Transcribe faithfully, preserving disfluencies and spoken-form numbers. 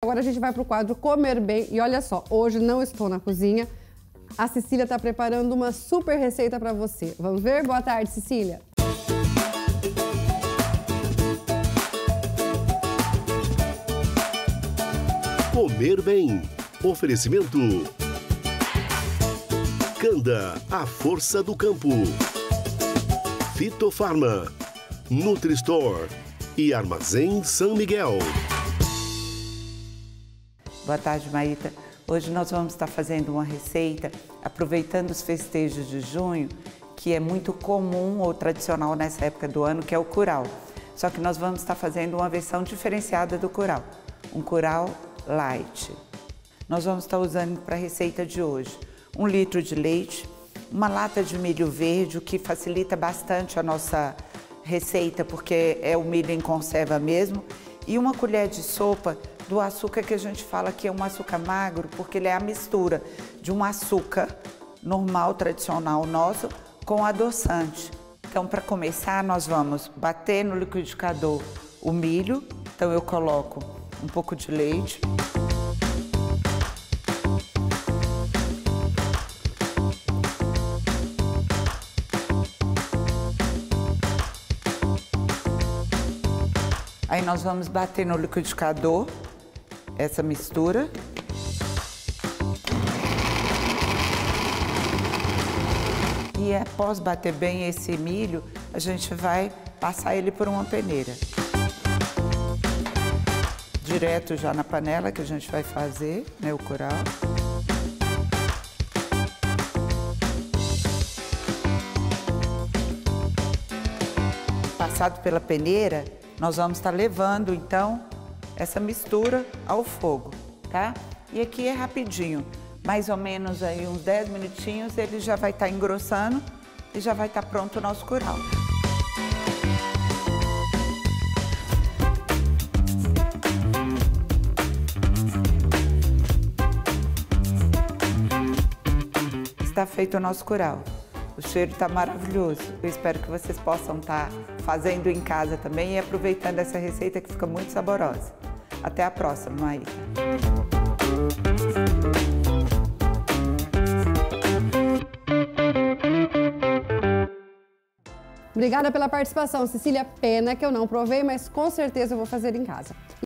Agora a gente vai para o quadro Comer Bem. E olha só, hoje não estou na cozinha. A Cecília está preparando uma super receita para você. Vamos ver? Boa tarde, Cecília. Comer Bem. Oferecimento Canda, a força do campo. Fitofarma, Nutri-Store e Armazém São Miguel. Boa tarde, Maíta. Hoje nós vamos estar fazendo uma receita, aproveitando os festejos de junho, que é muito comum ou tradicional nessa época do ano, que é o curau. Só que nós vamos estar fazendo uma versão diferenciada do curau, um curau light. Nós vamos estar usando para a receita de hoje um litro de leite, uma lata de milho verde, o que facilita bastante a nossa receita, porque é o milho em conserva mesmo, e uma colher de sopa do açúcar que a gente fala que é um açúcar magro, porque ele é a mistura de um açúcar normal, tradicional nosso, com adoçante. Então, para começar, nós vamos bater no liquidificador o milho. Então, eu coloco um pouco de leite. Aí nós vamos bater no liquidificador essa mistura. E após bater bem esse milho, a gente vai passar ele por uma peneira. Direto já na panela que a gente vai fazer, né, o curau. Passado pela peneira, nós vamos estar levando, então, essa mistura ao fogo, tá? E aqui é rapidinho, mais ou menos aí uns dez minutinhos, ele já vai estar engrossando e já vai estar pronto o nosso curau. Está feito o nosso curau. O cheiro está maravilhoso. Eu espero que vocês possam estar fazendo em casa também e aproveitando essa receita que fica muito saborosa. Até a próxima, Maíta. Obrigada pela participação, Cecília. Pena que eu não provei, mas com certeza eu vou fazer em casa.